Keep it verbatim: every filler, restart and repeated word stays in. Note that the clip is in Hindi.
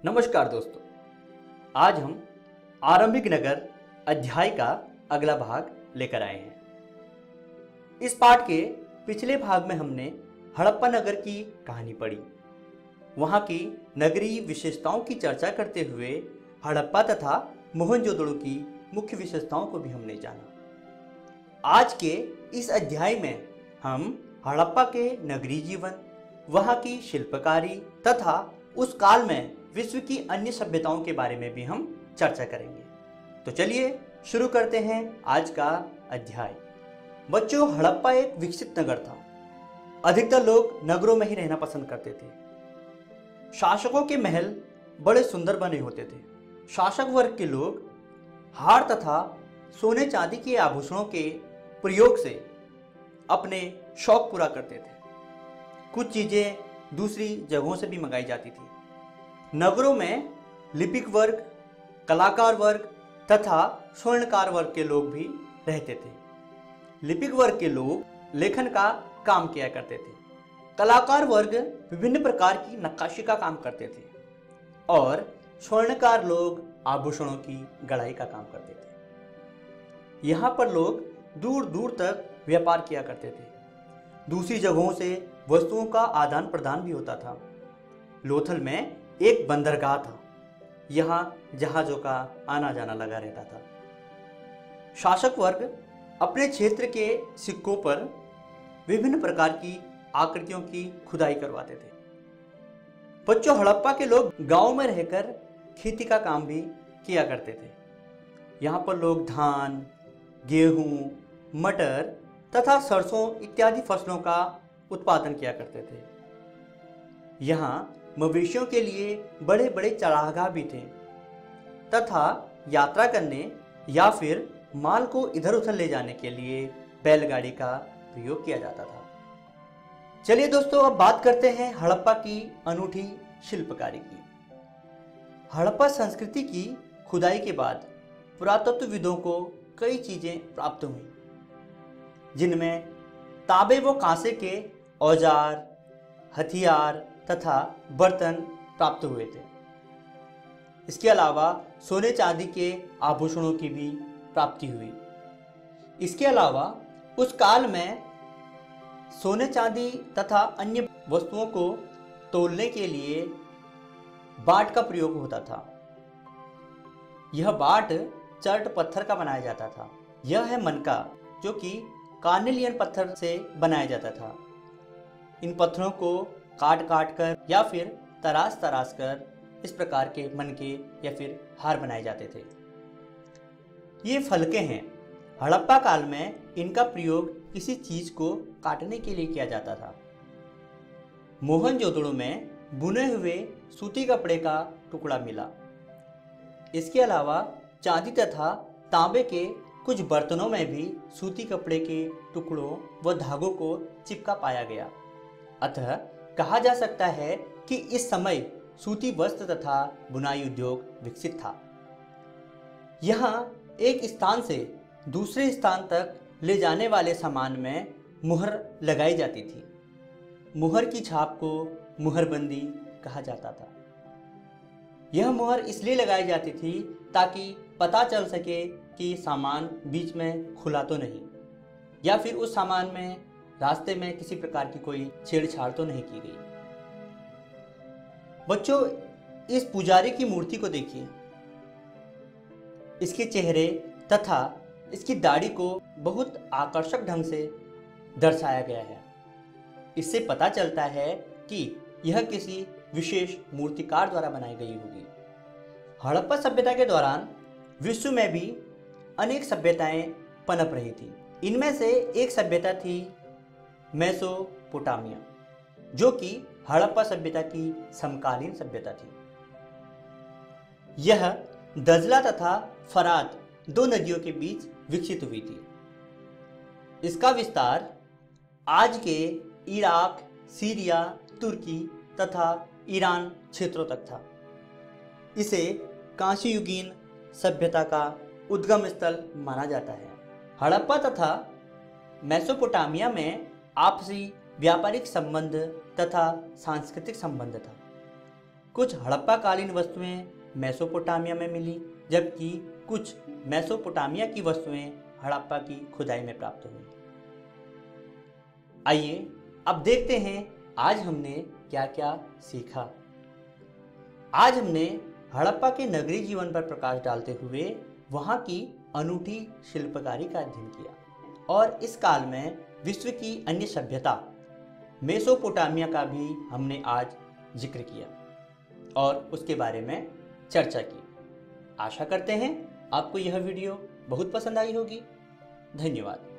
नमस्कार दोस्तों, आज हम आरंभिक नगर अध्याय का अगला भाग लेकर आए हैं। इस पाठ के पिछले भाग में हमने हड़प्पा नगर की कहानी पढ़ी। वहां की नगरीय विशेषताओं की चर्चा करते हुए हड़प्पा तथा मोहनजोदड़ो की मुख्य विशेषताओं को भी हमने जाना। आज के इस अध्याय में हम हड़प्पा के नगरीय जीवन, वहां की शिल्पकारी तथा उस काल में विश्व की अन्य सभ्यताओं के बारे में भी हम चर्चा करेंगे। तो चलिए शुरू करते हैं आज का अध्याय। बच्चों, हड़प्पा एक विकसित नगर था। अधिकतर लोग नगरों में ही रहना पसंद करते थे। शासकों के महल बड़े सुंदर बने होते थे। शासक वर्ग के लोग हार तथा सोने चांदी के आभूषणों के प्रयोग से अपने शौक पूरा करते थे। कुछ चीजें दूसरी जगहों से भी मंगाई जाती थी। नगरों में लिपिक वर्ग, कलाकार वर्ग तथा स्वर्णकार वर्ग के लोग भी रहते थे। लिपिक वर्ग के लोग लेखन का काम किया करते थे। कलाकार वर्ग विभिन्न प्रकार की नक्काशी का काम करते थे और स्वर्णकार लोग आभूषणों की गढ़ाई का काम करते थे। यहाँ पर लोग दूर दूर तक व्यापार किया करते थे। दूसरी जगहों से वस्तुओं का आदान प्रदान भी होता था। लोथल में एक बंदरगाह था। यहाँ जहाजों का आना जाना लगा रहता था। शासक वर्ग अपने क्षेत्र के सिक्कों पर विभिन्न प्रकार की आकृतियों की खुदाई करवाते थे। बच्चों, हड़प्पा के लोग गांव में रहकर खेती का काम भी किया करते थे। यहाँ पर लोग धान, गेहूं, मटर तथा सरसों इत्यादि फसलों का उत्पादन किया करते थे। यहाँ मवेशियों के लिए बड़े बड़े चरागाह भी थे तथा यात्रा करने या फिर माल को इधर उधर ले जाने के लिए बैलगाड़ी का प्रयोग किया जाता था। चलिए दोस्तों, अब बात करते हैं हड़प्पा की अनूठी शिल्पकारी की। हड़प्पा संस्कृति की खुदाई के बाद पुरातत्वविदों को कई चीजें प्राप्त हुई, जिनमें तांबे व कांसे के औजार, हथियार तथा बर्तन प्राप्त हुए थे। इसके अलावा सोने चांदी के आभूषणों की भी प्राप्ति हुई। इसके अलावा उस काल में सोने चांदी तथा अन्य वस्तुओं को तोलने के लिए बाट का प्रयोग होता था। यह बाट चर्ट पत्थर का बनाया जाता था। यह है मनका, जो कि कार्नेलियन पत्थर से बनाया जाता था। इन पत्थरों को काट काट कर या फिर तराश तराश कर इस प्रकार के मनके या फिर हार बनाए जाते थे। ये फलके हैं। हड़प्पा काल में इनका प्रयोग किसी चीज को काटने के लिए किया जाता था। मोहनजोदड़ो में बुने हुए सूती कपड़े का टुकड़ा मिला। इसके अलावा चांदी तथा तांबे के कुछ बर्तनों में भी सूती कपड़े के टुकड़ों व धागों को चिपका पाया गया। अतः कहा जा सकता है कि इस समय सूती वस्त्र तथा बुनाई उद्योग विकसित था। यहाँ एक स्थान से दूसरे स्थान तक ले जाने वाले सामान में मुहर लगाई जाती थी। मुहर की छाप को मुहरबंदी कहा जाता था। यह मुहर इसलिए लगाई जाती थी ताकि पता चल सके कि सामान बीच में खुला तो नहीं, या फिर उस सामान में रास्ते में किसी प्रकार की कोई छेड़छाड़ तो नहीं की गई। बच्चों, इस पुजारी की मूर्ति को देखिए। इसके चेहरे तथा इसकी दाढ़ी को बहुत आकर्षक ढंग से दर्शाया गया है। इससे पता चलता है कि यह किसी विशेष मूर्तिकार द्वारा बनाई गई होगी। हड़प्पा सभ्यता के दौरान विश्व में भी अनेक सभ्यताएं पनप रही थी। इनमें से एक सभ्यता थी मेसोपोटामिया, जो कि हड़प्पा सभ्यता की समकालीन सभ्यता थी। यह दजला तथा फरात दो नदियों के बीच विकसित हुई थी। इसका विस्तार आज के इराक, सीरिया, तुर्की तथा ईरान क्षेत्रों तक था। इसे कांस्य युगीन सभ्यता का उद्गम स्थल माना जाता है। हड़प्पा तथा मेसोपोटामिया में आपसी व्यापारिक संबंध तथा सांस्कृतिक संबंध था। कुछ हड़प्पा कालीन वस्तुएं मेसोपोटामिया में मिली, जबकि कुछ मेसोपोटामिया की वस्तुएं हड़प्पा की खुदाई में प्राप्त हुई। आइए अब देखते हैं आज हमने क्या क्या सीखा। आज हमने हड़प्पा के नगरीय जीवन पर प्रकाश डालते हुए वहां की अनूठी शिल्पकारी का अध्ययन किया और इस काल में विश्व की अन्य सभ्यता मेसोपोटामिया का भी हमने आज जिक्र किया और उसके बारे में चर्चा की। आशा करते हैं आपको यह वीडियो बहुत पसंद आई होगी। धन्यवाद।